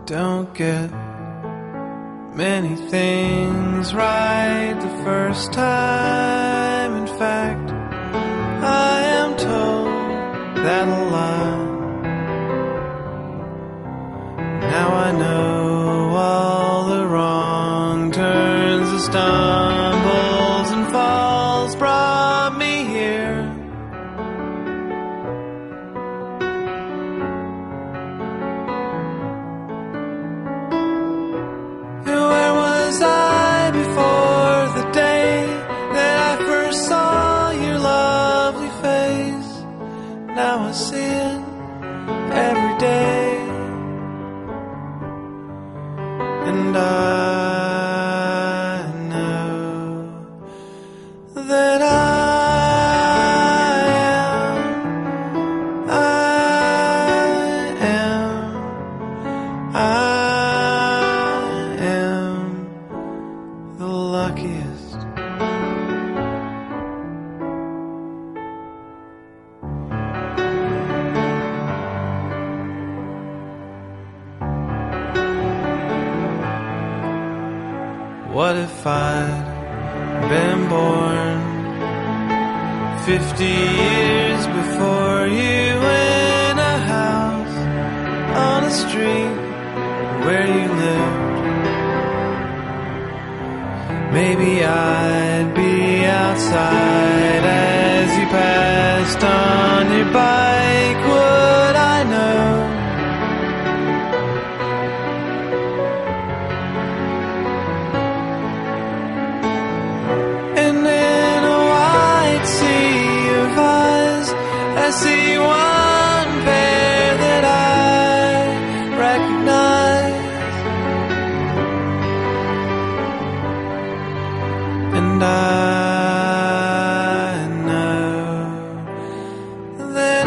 don't get many things right the first time. In fact, I am told that a lot. Now I know all the wrong turns, the stumbles and falls brought me here. Where was I before the day that I first saw your lovely face? Now I see it every day, and I know that I am the luckiest. What if I'd been born 50 years before you, in a house on a street where you lived? Maybe I'd be outside as you passed on your bike. Would I know? I see one pair that I recognize, and I know that I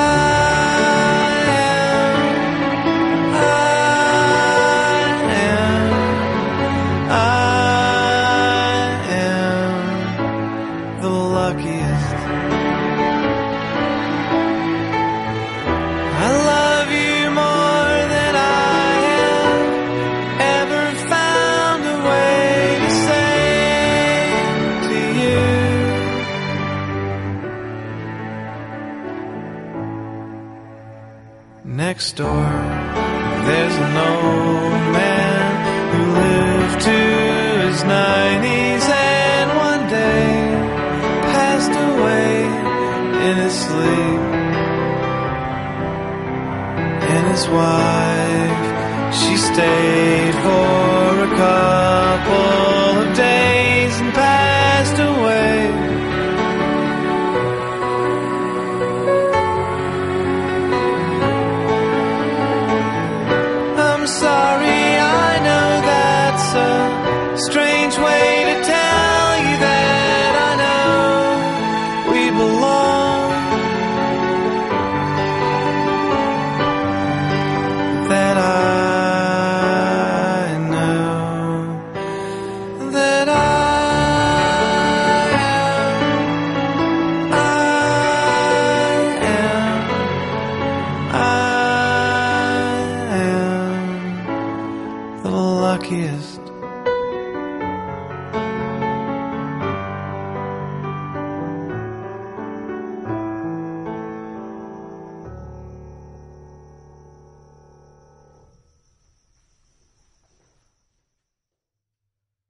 am the luckiest. I love you more than I have ever found a way to say to you. Next door, there's an old man who lived to his 90s and one day passed away in his sleep. And his wife, she stayed for a couple of days and passed away. I'm sorry, I know that's a strange way to tell you that I know we belong. That I know that I am the luckiest.